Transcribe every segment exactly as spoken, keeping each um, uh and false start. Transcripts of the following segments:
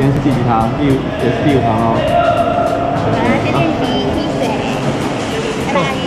今天是第几堂？第五也是第五堂哦。 好啦，先练习踢水，拜拜。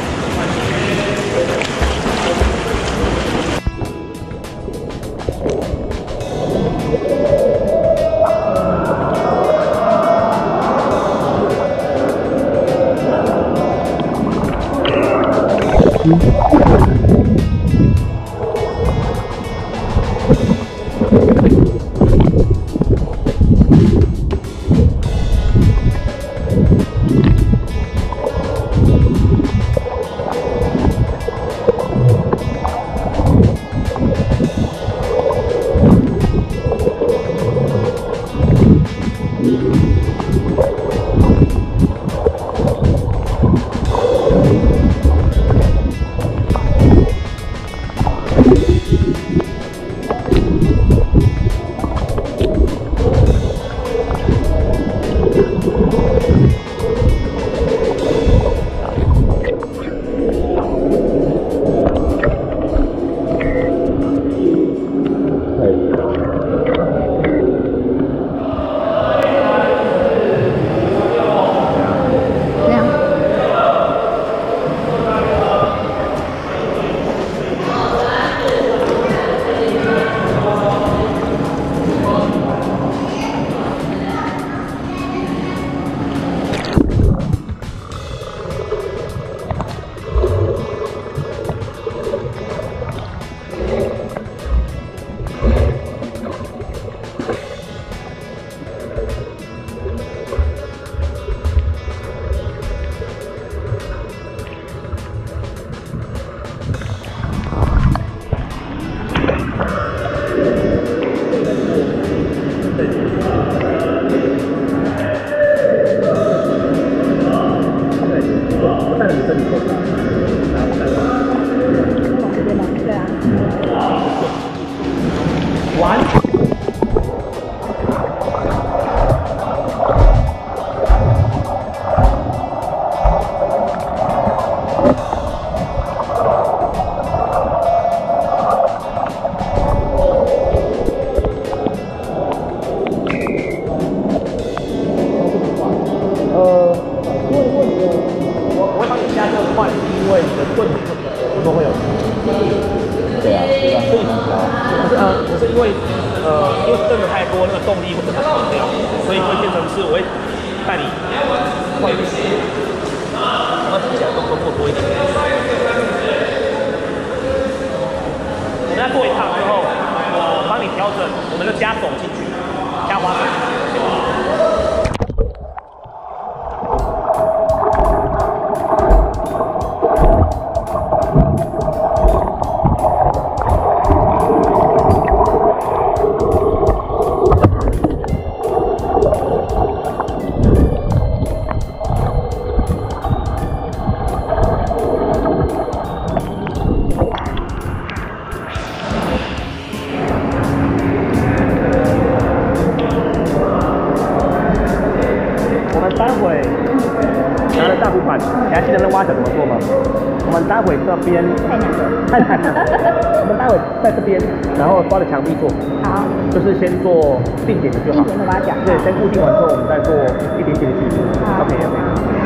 边太难了，我们待会在这边，然后抓着墙壁做。 好， 就是先做定点的就好。 定点的把它讲。 对，先固定完之后，我们再做一点点的技术。OK OK。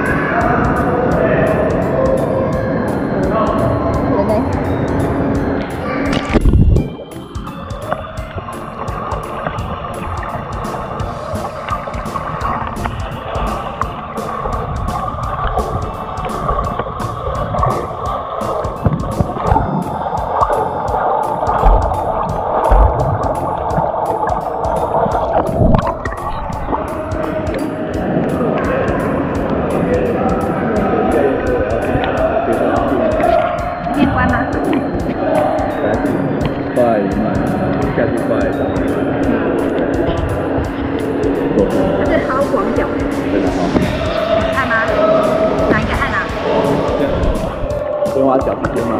人呢？ 把脚直接吗？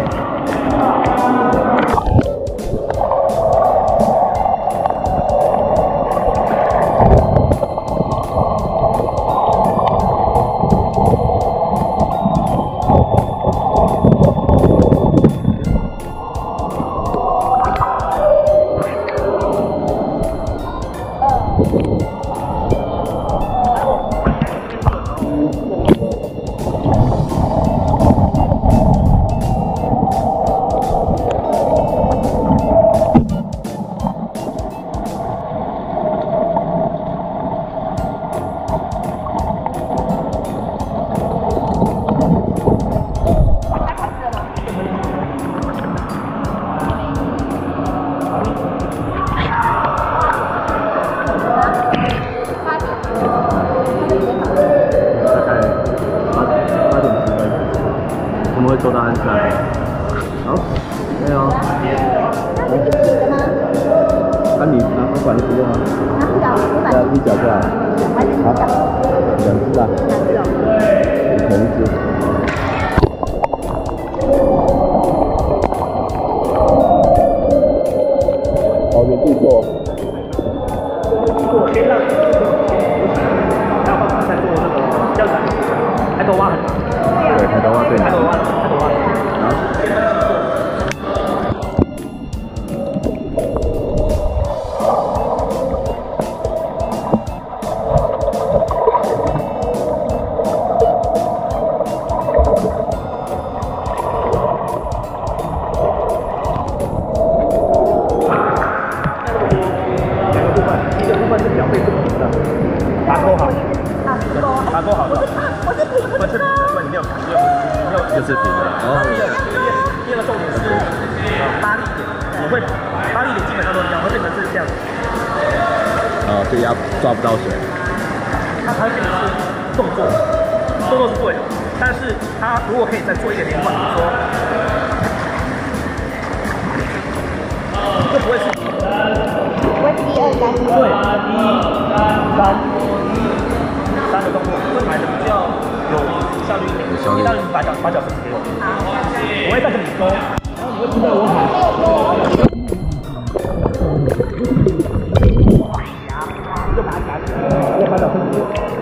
二按上。好，没有。 那是一起的吗？ 那你拿不管就不用啊。 拿不了，不管。 对啊，一脚就好。 还是好，两只吧。 两只哦。 同一只。好，原地做。 我先让，还有办法再做那个叫啥？抬头蛙很难。 对，抬头蛙最难。 抬头蛙，抬头蛙。 好。 打勾好， 啊，勾。 打勾好的。 我是平， 不是，不是，你没有，你没有，你没有， 就是平的。 哦。第二个重点是发力点，你会发力点基本上都一样，会变成是这样。 哦，所以要抓不到水。 它才会变成是动作，动作是对的，但是它如果可以再做一点连贯，比如说，就不会是。 我是一二三。 对，一、三，三个动作会买的比较有效率一点。 有效率。 当然你把脚把脚伸直给我， 好。 我会在这里勾，然后你会听到我喊。你就把它夹起来，我把脚伸直给我。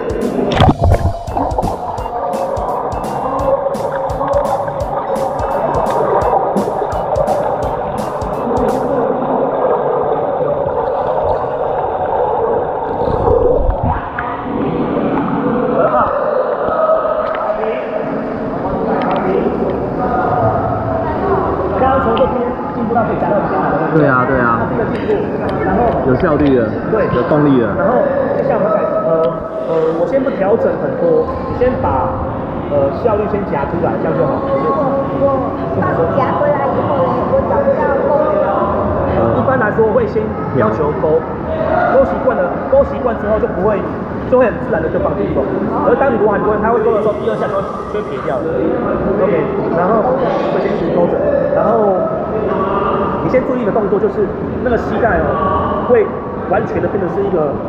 对啊，对啊， 然后有效率的， 对， 有动力的。 然后就像我们呃呃，我先不调整很多，你先把呃效率先夹出来，这样就好。 可是我我到底夹回来以后呢，我找不到勾。 呃，一般来说会先要求勾，勾习惯了，勾习惯之后就不会，就会很自然的就放轻松。而当你如果很多人他会勾的时候，第二下就会撇掉了。OK， 然后会先勾着，然后。你先注意的动作就是那个膝盖哦，会完全的变成是一个，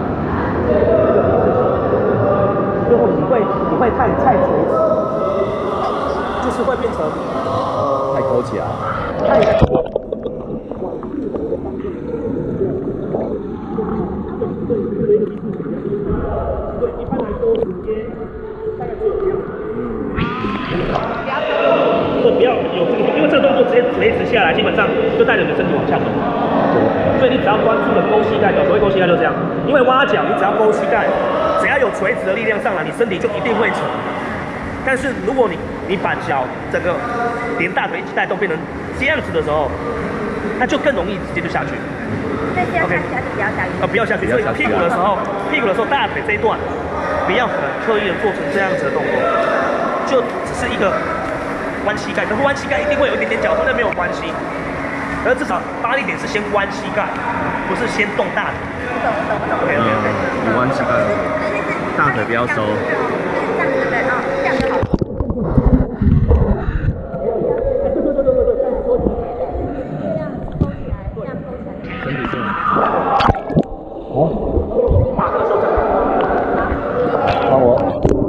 最后你会你会太太垂直，就是会变成呃太勾起来。 太。对，一般来说直接大概只有这样。对，不要有这个，因为这个动作直接垂直下来，基本上就带着你的身体往下走。对。所以你只要专注的勾膝盖，所谓勾膝盖就这样。因为挖脚，你只要勾膝盖，只要有垂直的力量上来，你身体就一定会沉。但是如果你你把脚整个连大腿一起带动变成这样子的时候，那就更容易直接就下去。 那这样下去不要下去。 呃，不要下去。所以屁股的时候，屁股的时候大腿这一段，不要很刻意的做成这样子的动作，就只是一个。弯膝盖，可是弯膝盖一定会有一点点角度，那没有关系。而至少发力点是先弯膝盖，不是先动大腿。 我懂，我懂，我懂。 OK OK OK， 你弯膝盖，大腿不要收。 这样子对不对？哦，这样就好。 对对对对对，这样勾起来， 这样勾起来，这样勾起来。 身体正。 好。马克收正。 帮我。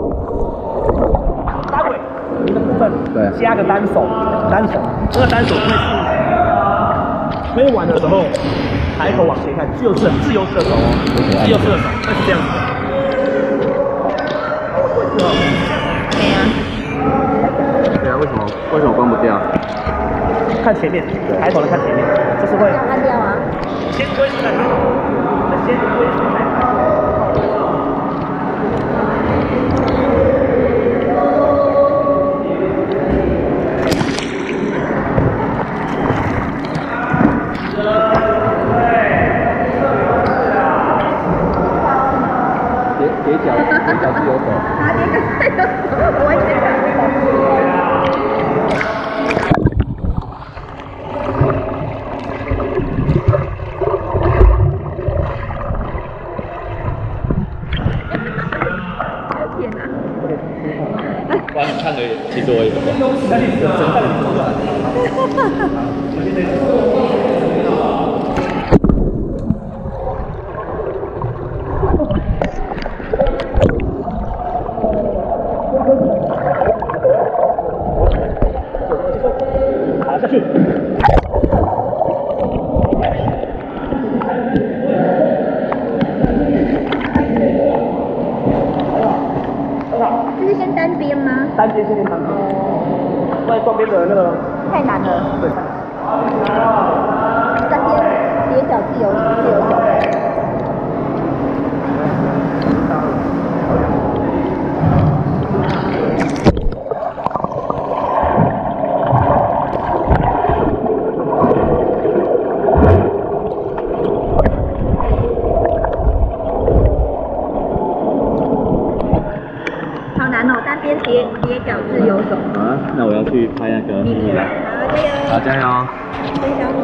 大腿。的部分， 对， 加个单手，单手，这个单手会是推完的时候，抬头往前看，自由射，自由射手哦，自由射手，会是这样子的。好，我做一次哦。 对啊。 对啊，为什么为什么关不掉？ 看前面，抬头的看前面，就是会。 要按掉啊。 先推出来，先推出来。 叠脚，叠脚自由手。 啊，叠脚自由手，我也觉得。 我很看的，其实我也不懂。 那你这单边训练场景，不然双边的那个太难了。 对。 三边叠脚自由自由手。好难哦，单边叠叠脚自由手。 好啊，那我要去拍那个。 好，加油！ 好，加油！ 加油！